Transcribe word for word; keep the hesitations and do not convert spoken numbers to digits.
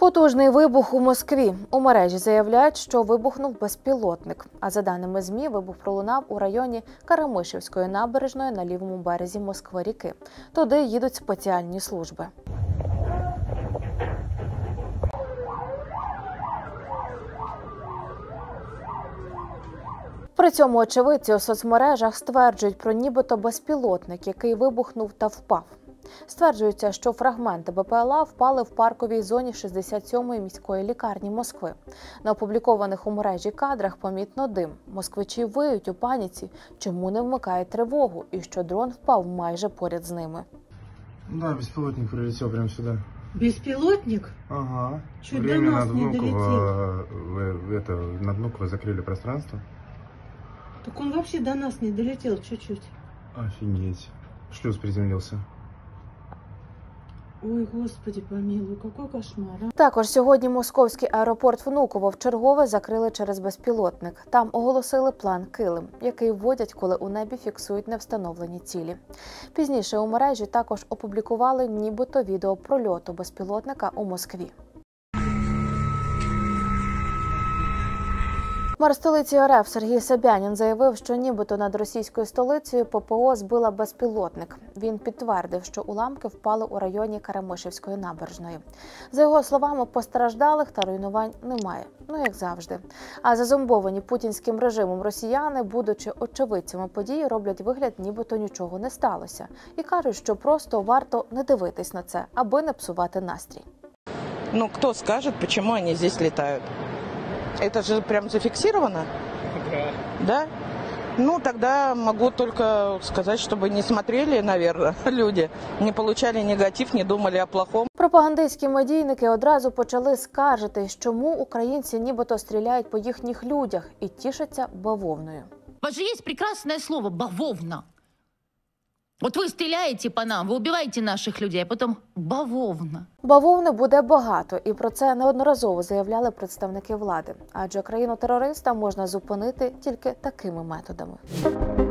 Потужний вибух у Москві. У мережі заявляють, що вибухнув безпілотник. А за даними ЗМІ, вибух пролунав у районі Карамишівської набережної на лівому березі Москви-ріки. Туди їдуть спеціальні служби. При цьому очевидці у соцмережах стверджують про нібито безпілотник, який вибухнув та впав. Стверджується, що фрагменти БПЛА впали в парковій зоні шістдесят сьомої міської лікарні Москви. На опублікованих у мережі кадрах помітно дим. Москвичі виють у паніці, чому не вмикають тривогу і що дрон впав майже поряд з ними. Да, беспилотник прилетел прямо сюда. Беспилотник? Ага. Чуть до нас не долетел. Это, на Внуково закрыли пространство. Так он вообще до нас не долетел чуть-чуть. Офигеть. Шлюз приземлился. Ой, Господи помилуй, какой кошмар. А? Також сьогодні московський аеропорт Внуково вчергове закрили через безпілотник. Там оголосили план «Килим», який вводять, коли у небі фіксують невстановлені цілі. Пізніше у мережі також опублікували нібито відео прольоту безпілотника у Москві. Мер столиці РФ Сергій Собянін заявив, що нібито над російською столицею ППО збила безпілотник. Він підтвердив, що уламки впали у районі Карамишівської набережної. За його словами, постраждалих та руйнувань немає. Ну, як завжди. А зазомбовані путінським режимом росіяни, будучи очевидцями події, роблять вигляд, нібито нічого не сталося. І кажуть, що просто варто не дивитись на це, аби не псувати настрій. Ну, хто скаже, чому вони тут літають? Это же прям зафиксировано? Да. Да? Ну, тогда могу только сказать, чтобы не смотрели, наверное, люди, не получали негатив, не думали о плохом. Пропагандистські медійники одразу почали скаржитись, чому українці нібито стріляють по їхніх людях і тішаться бавовною. У вас же есть прекрасное слово «бавовна». Вот вы стреляете по нам, вы убиваете наших людей, а потом бавовна. Бавовни буде багато, і про це неодноразово заявляли представники влади. Адже країну-терориста можна зупинити тільки такими методами.